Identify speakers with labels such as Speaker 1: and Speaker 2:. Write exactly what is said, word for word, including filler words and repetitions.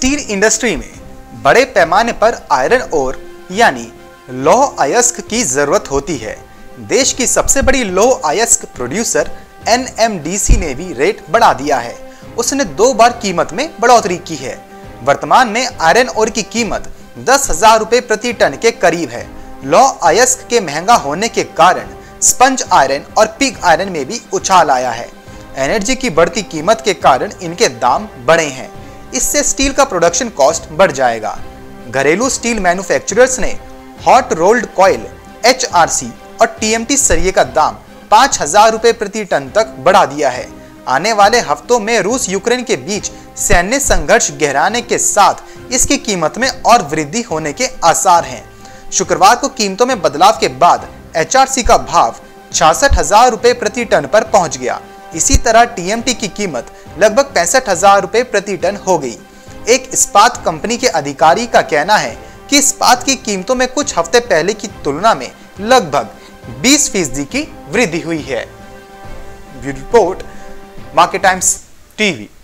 Speaker 1: Steel industry में बड़े पैमाने पर आयरन ओर यानी लौह अयस्क की जरूरत होती है। देश की सबसे बड़ी लौह अयस्क producer N M D C ने भी रेट बढ़ा दिया है। उसने दो बार कीमत में बढ़ोतरी की है। वर्तमान में आयरन ओर की कीमत दस हजार रुपए प्रति टन के करीब है। लौह अयस्क के महंगा होने के कारण स्पंज आयरन और पिग आयरन में भी उछाल आया है। एनर्जी की बढ़ती कीमत के कारण इनके दाम बढ़े हैं। इससे स्टील का प्रोडक्शन कॉस्ट बढ़ जाएगा। घरेलू स्टील मैन्युफैक्चरर्स ने hot rolled coil, H R C और टी एम टी सरिये का दाम पाँच हजार रुपए प्रति टन तक बढ़ा दिया है। आने वाले हफ्तों में रूस यूक्रेन के बीच सैन्य संघर्ष गहराने के साथ इसकी कीमत में और वृद्धि होने के आसार हैं। शुक्रवार को कीमतों में बदलाव के बाद एच आर सी का भाव छियासठ हजार रुपए प्रति टन पर पहुंच गया। इसी तरह टी एम टी की कीमत लगभग पैंसठ हजार रुपए प्रति टन हो गई। एक इस्पात कंपनी के अधिकारी का कहना है कि इस्पात की कीमतों में कुछ हफ्ते पहले की तुलना में लगभग बीस फीसदी की वृद्धि हुई है। Bureau report, Market Times TV.